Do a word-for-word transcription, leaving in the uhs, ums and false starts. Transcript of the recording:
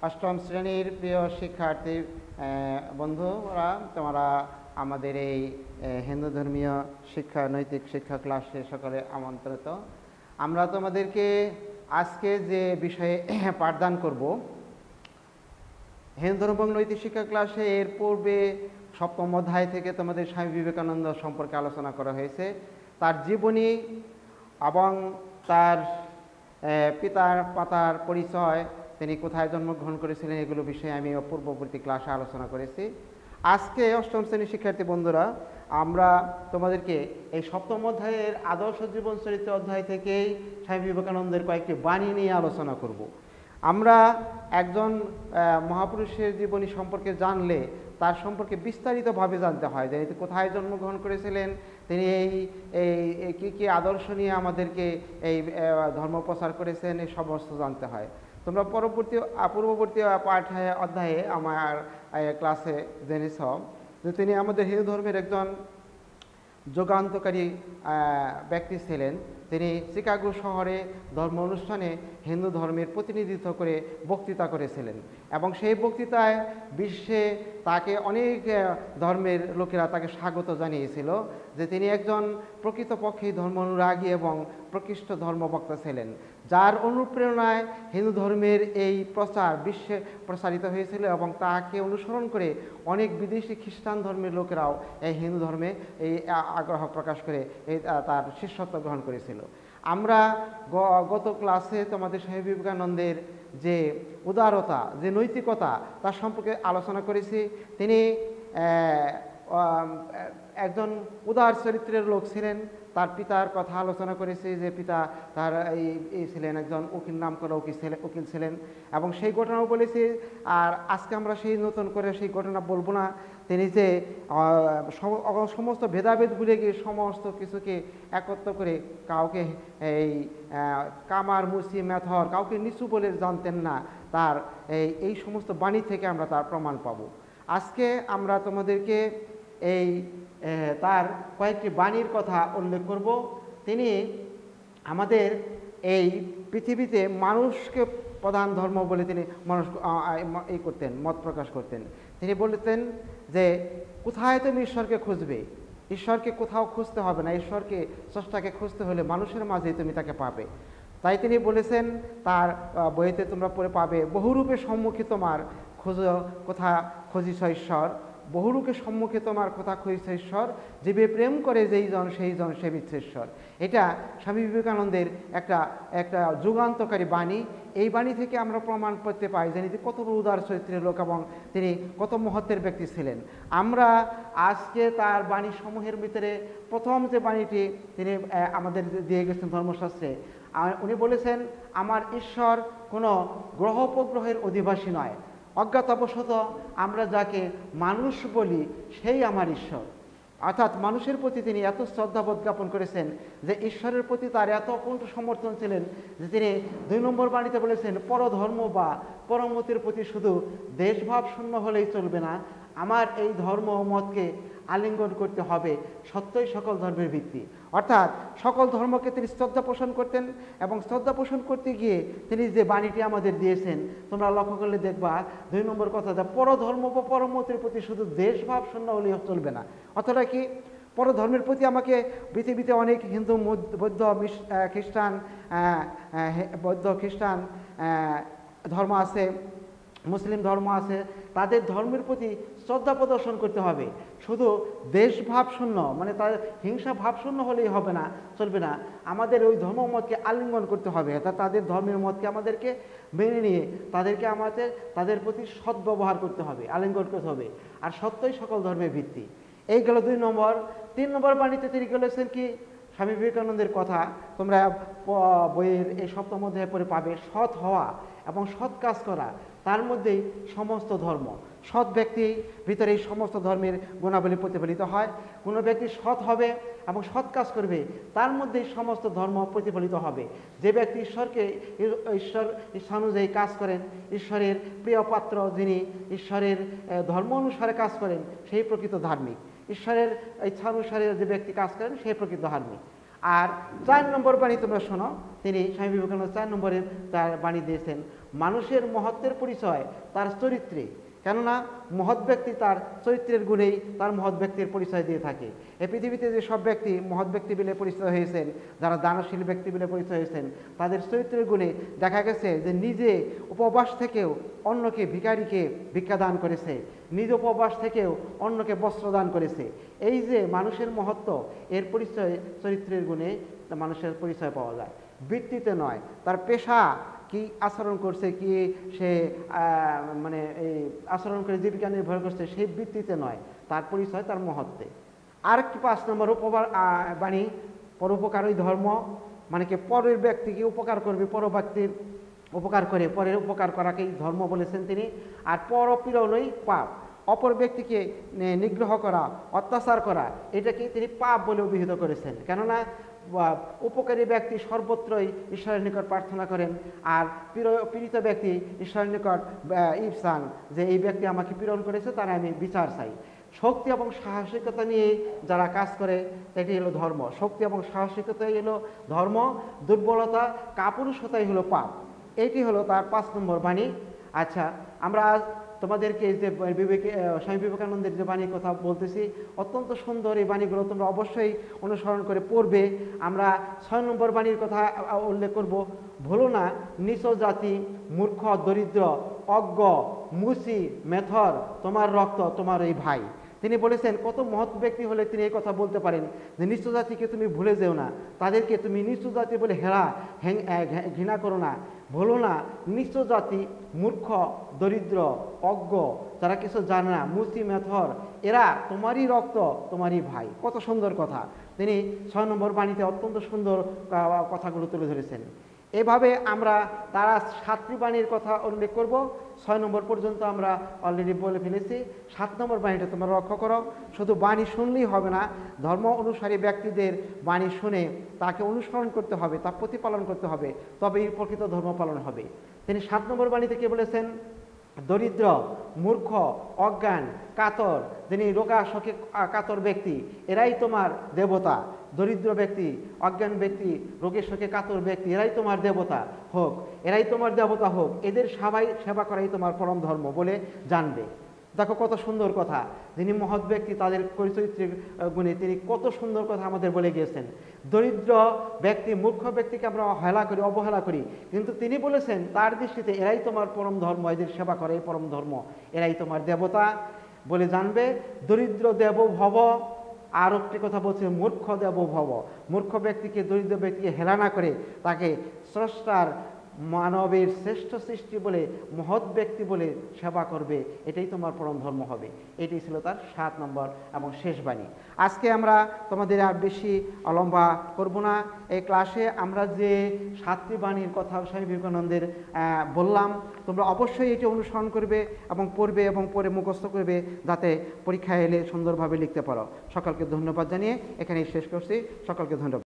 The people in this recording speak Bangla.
অষ্টম শ্রেণীর প্রিয় শিক্ষার্থী বন্ধুরা, তোমরা আমাদের এই হিন্দু ধর্মীয় শিক্ষা নৈতিক শিক্ষা ক্লাসে সকলে আমন্ত্রিত। আমরা তোমাদেরকে আজকে যে বিষয়ে পাঠদান করব, হিন্দু ধর্ম এবং নৈতিক শিক্ষা ক্লাসে এর পূর্বে সপ্তম অধ্যায় থেকে তোমাদের স্বামী বিবেকানন্দ সম্পর্কে আলোচনা করা হয়েছে। তার জীবনী এবং তার পিতার পাতার পরিচয়, তিনি কোথায় জন্মগ্রহণ করেছিলেন, এগুলো বিষয়ে আমি পূর্ববর্তী ক্লাসে আলোচনা করেছি। আজকে অষ্টম শ্রেণীর শিক্ষার্থী বন্ধুরা, আমরা তোমাদেরকে এই সপ্তম অধ্যায়ের আদর্শ জীবন চরিত্র অধ্যায় থেকেই স্বামী বিবেকানন্দের কয়েকটি বাণী নিয়ে আলোচনা করব। আমরা একজন মহাপুরুষের জীবনী সম্পর্কে জানলে তার সম্পর্কে বিস্তারিতভাবে জানতে হয়, যে কোথায় জন্মগ্রহণ করেছিলেন, তিনি এই এই কী কী আদর্শ নিয়ে আমাদেরকে এই ধর্ম প্রচার করেছেন, এই সমস্ত জানতে হয়। তোমরা পরবর্তী পূর্ববর্তী পাঠ অধ্যায়ে আমার ক্লাসে জেনেছ যে তিনি আমাদের হিন্দু ধর্মের একজন যুগান্তকারী ব্যক্তি ছিলেন। তিনি চিকাগো শহরে ধর্ম অনুষ্ঠানে হিন্দু ধর্মের প্রতিনিধিত্ব করে বক্তৃতা করেছিলেন, এবং সেই বক্তৃতায় বিশ্বে তাকে অনেক ধর্মের লোকেরা তাকে স্বাগত জানিয়েছিল যে তিনি একজন প্রকৃতপক্ষে ধর্ম অনুরাগী এবং প্রকৃষ্ট ধর্মবক্তা ছিলেন, যার অনুপ্রেরণায় হিন্দু ধর্মের এই প্রচার বিশ্বে প্রসারিত হয়েছিল, এবং তাকে অনুসরণ করে অনেক বিদেশি খ্রিস্টান ধর্মের লোকেরাও এই হিন্দু ধর্মে এই আগ্রহ প্রকাশ করে এই তার শিষ্যত্ব গ্রহণ করেছিল। আমরা গত ক্লাসে তোমাদের স্বামী বিবেকানন্দের যে উদারতা, যে নৈতিকতা, তার সম্পর্কে আলোচনা করেছি। তিনি একজন উদার চরিত্রের লোক ছিলেন। তার পিতার কথা আলোচনা করেছি, যে পিতা তার এই ছিলেন একজন উকিল, নাম করা উকিল ছিলেন উকিল ছিলেন এবং সেই ঘটনাও বলেছি। আর আজকে আমরা সেই নতুন করে সেই ঘটনা বলবো না। তিনি যে সমস্ত ভেদাভেদ ভুলে গিয়ে সমস্ত কিছুকে একত্র করে কাউকে এই কামার, মুসি, মেথর কাউকে নিচু বলে জানতেন না, তার এই এই সমস্ত বাণী থেকে আমরা তার প্রমাণ পাব। আজকে আমরা তোমাদেরকে এই তার কয়েকটি বাণীর কথা উল্লেখ করব। তিনি আমাদের এই পৃথিবীতে মানুষকে প্রধান ধর্ম বলে তিনি মানুষ এই করতেন, মত প্রকাশ করতেন। তিনি বলতেন যে কোথায় তুমি ঈশ্বরকে খুঁজবে, ঈশ্বরকে কোথাও খুঁজতে হবে না, ঈশ্বরকে স্রষ্টাকে খুঁজতে হলে মানুষের মাঝেই তুমি তাকে পাবে। তাই তিনি বলেছেন, তার বইতে তোমরা পড়ে পাবে, বহুরূপে সম্মুখে তোমার খোঁজ, কোথা খুঁজিস ঈশ্বর, বহুরূপে সম্মুখে তোমার কথা খুঁজিস ঈশ্বর, জীবে প্রেম করে যেই জন সেই জন সে ঈশ্বর। এটা স্বামী বিবেকানন্দের একটা একটা যুগান্তকারী বাণী। এই বাণী থেকে আমরা প্রমাণ করতে পাই যে তিনি কত উদার চরিত্রের লোক এবং তিনি কত মহত্বের ব্যক্তি ছিলেন। আমরা আজকে তার বাণী সমূহের ভিতরে প্রথম যে বাণীটি তিনি আমাদের দিয়ে গেছেন ধর্মশাস্ত্রে, উনি বলেছেন, আমার ঈশ্বর কোনো গ্রহ উপগ্রহের অধিবাসী নয়, অজ্ঞাতবশত আমরা যাকে মানুষ বলি সেই আমার ঈশ্বর। অর্থাৎ মানুষের প্রতি তিনি এত শ্রদ্ধাবোধ জ্ঞাপন করেছেন যে ঈশ্বরের প্রতি তার এত অকুণ্ঠ সমর্থন ছিলেন যে তিনি দুই নম্বর বাণীতে বলেছেন, পরধর্ম বা পরমতির প্রতি শুধু দেশভাব শূন্য হলেই চলবে না, আমার এই ধর্ম মতকে আলিঙ্গন করতে হবে, সত্যই সকল ধর্মের ভিত্তি। অর্থাৎ সকল ধর্মকে তিনি শ্রদ্ধা পোষণ করতেন, এবং শ্রদ্ধা পোষণ করতে গিয়ে তিনি যে বাণীটি আমাদের দিয়েছেন, তোমরা লক্ষ্য করলে দেখবা দুই নম্বর কথা, যা পরধর্ম বা পরমতের প্রতি শুধু দেশভাব শূন্য হলেই চলবে না। অর্থাৎ কি, পরধর্মের প্রতি আমাকে পৃথিবীতে অনেক হিন্দু, বৌদ্ধ, খ্রিস্টান, বৌদ্ধ খ্রিস্টান ধর্ম আছে, মুসলিম ধর্ম আছে, তাদের ধর্মের প্রতি শ্রদ্ধা প্রদর্শন করতে হবে। শুধু দেশভাব শূন্য, মানে তাদের হিংসা ভাবশূন্য হলেই হবে না, চলবে না, আমাদের ওই ধর্মমতকে আলিঙ্গন করতে হবে। অর্থাৎ তাদের ধর্মের মতকে আমাদেরকে মেনে নিয়ে তাদেরকে আমাদের তাদের প্রতি সদ্ব্যবহার করতে হবে, আলিঙ্গন করতে হবে। আর সত্যই সকল ধর্মের ভিত্তি। এই গেল দুই নম্বর। তিন নম্বর বাণীতে তিনি বলেছেন কি, স্বামী বিবেকানন্দের কথা তোমরা বইয়ের এই সপ্তম অধ্যায়ে পড়ে পাবে, সৎ হওয়া এবং সৎ কাজ করা, তার মধ্যেই সমস্ত ধর্ম। সৎ ব্যক্তির ভিতরে এই সমস্ত ধর্মের গুণাবলী প্রতিফলিত হয়। কোনো ব্যক্তি সৎ হবে এবং সৎ কাজ করবে, তার মধ্যেই সমস্ত ধর্ম প্রতিফলিত হবে। যে ব্যক্তি ঈশ্বরকে ঈশ্বর ইচ্ছানুযায়ী কাজ করেন, ঈশ্বরের প্রিয় পাত্র যিনি ঈশ্বরের ধর্ম অনুসারে কাজ করেন, সেই প্রকৃত ধার্মিক। ঈশ্বরের ইচ্ছানুসারে যে ব্যক্তি কাজ করেন, সেই প্রকৃত ধার্মিক। আর চার নম্বর বাণী তোমরা শোনো, তিনি স্বামী বিবেকানন্দ চার নম্বরে তার বাণী দিয়েছেন, মানুষের মহত্বের পরিচয় তার চরিত্রে, কেননা মহৎ ব্যক্তি তার চরিত্রের গুণেই তার মহৎ ব্যক্তির পরিচয় দিয়ে থাকে। এই পৃথিবীতে যে সব ব্যক্তি মহৎ ব্যক্তি বলে পরিচয় হয়েছেন, যারা দানশীল ব্যক্তি বলে পরিচয় হয়েছেন, তাদের চরিত্রের গুণে দেখা গেছে যে নিজে উপবাস থেকেও অন্যকে ভিখারিকে ভিক্ষা দান করেছে, নিজ উপবাস থেকেও অন্যকে বস্ত্র দান করেছে। এই যে মানুষের মহত্ব, এর পরিচয় চরিত্রের গুণে মানুষের পরিচয় পাওয়া যায়, বৃত্তিতে নয়। তার পেশা কি আচরণ করছে, কি সে মানে এই আচরণ করে জীবিকা নির্ভর করছে, সেই ভিত্তিতে নয়, তার পরিচয় তার মহত্বে। আর একটি পাঁচ নম্বর উপকার বাণী, পরোপকারই ধর্ম, মানে কি পরের ব্যক্তিকে উপকার করবে, পর ব্যক্তির উপকার করে পরের উপকার করাকেই ধর্ম বলেছেন তিনি। আর পরপীড়নই পাপ, অপর ব্যক্তিকে নিগ্রহ করা, অত্যাচার করা, এটাকে তিনি পাপ বলে অভিহিত করেছেন। কেননা উপকারী ব্যক্তি সর্বত্রই ঈশ্বরের নিকট প্রার্থনা করেন, আর পীড়িত ব্যক্তি ঈশ্বরের নিকট ইফসান, যে এই ব্যক্তি আমাকে পীড়ন করেছে, তারা আমি বিচার চাই। শক্তি এবং সাহসিকতা নিয়ে যারা কাজ করে, এটি হলো ধর্ম। শক্তি এবং সাহসিকতাই হলো ধর্ম, দুর্বলতা কাপুরুষতাই হলো পাপ। এইটি হলো তার পাঁচ নম্বর বাণী। আচ্ছা, আমরা তোমাদেরকে যে বিবেক স্বামী বিবেকানন্দের যে বাণীর কথা বলতেছি, অত্যন্ত সুন্দর এই বাণীগুলো তোমরা অবশ্যই অনুসরণ করে পড়বে। আমরা ছয় নম্বর বাণীর কথা উল্লেখ করব। ভুলো না, নিচ জাতি, মূর্খ, দরিদ্র, অজ্ঞ, মুসি, মেথর, তোমার রক্ত তোমার এই ভাই। তিনি বলেছেন, কত মহৎ ব্যক্তি হলে তিনি এই কথা বলতে পারেন যে নিচু জাতিকে তুমি ভুলে যেও না, তাদেরকে তুমি নিচু জাতি বলে হেরা ঘৃণা করো না। ভুলো না, নিচু জাতি, মূর্খ, দরিদ্র, অজ্ঞ, যারা কিছু জানে না, মুসি, মেথর, এরা তোমারই রক্ত তোমারই ভাই। কত সুন্দর কথা তিনি ছয় নম্বর বাণীতে অত্যন্ত সুন্দর কথাগুলো তুলে ধরেছেন। এভাবে আমরা তারা সাতটি বাণীর কথা উল্লেখ করব। ছয় নম্বর পর্যন্ত আমরা অলরেডি বলে ফেলেছি। সাত নম্বর বাণীটা তোমরা লক্ষ্য করো। শুধু বাণী শুনলেই হবে না, ধর্ম অনুসারী ব্যক্তিদের বাণী শুনে তাকে অনুসরণ করতে হবে, তা প্রতিপালন করতে হবে, তবেই প্রকৃত ধর্ম পালন হবে। তিনি সাত নম্বর বাণীতে কে বলেছেন? দরিদ্র, মূর্খ, অজ্ঞান, কাতর, যিনি রোগা শোকে কাতর ব্যক্তি, এরাই তোমার দেবতা। দরিদ্র ব্যক্তি, অজ্ঞান ব্যক্তি, রোগের শোকে কাতর ব্যক্তি, এরাই তোমার দেবতা হোক, এরাই তোমার দেবতা হোক, এদের সবাই সেবা করাই তোমার পরম ধর্ম বলে জানবে। দেখো কত সুন্দর কথা, যিনি মহৎ ব্যক্তি তাদের চরিত্রের গুণে তিনি কত সুন্দর কথা আমাদের বলে গিয়েছেন। দরিদ্র ব্যক্তি, মূর্খ ব্যক্তিকে আমরা হেলা করি, অবহেলা করি, কিন্তু তিনি বলেছেন তার দৃষ্টিতে এরাই তোমার পরম ধর্ম, এদের সেবা করে পরম ধর্ম, এরাই তোমার দেবতা বলে জানবে। দরিদ্র দেব ভব, আর একটি কথা বলছে মূর্খ দেব ভব। মূর্খ ব্যক্তিকে, দরিদ্র ব্যক্তিকে হেলা না করে তাকে স্রষ্টার মানবের শ্রেষ্ঠ সৃষ্টি বলে, মহৎ ব্যক্তি বলে সেবা করবে, এটাই তোমার পরম ধর্ম হবে। এটাই ছিল তার সাত নম্বর এবং শেষ বাণী। আজকে আমরা তোমাদের আর বেশি লম্বা করব না। এই ক্লাসে আমরা যে সাতটি বাণীর কথা স্বামী বিবেকানন্দের বললাম, তোমরা অবশ্যই এটি অনুসরণ করবে এবং পড়বে এবং পড়ে মুখস্থ করবে, যাতে পরীক্ষায় এলে সুন্দরভাবে লিখতে পারো। সকলকে ধন্যবাদ জানিয়ে এখানেই শেষ করছি। সকলকে ধন্যবাদ।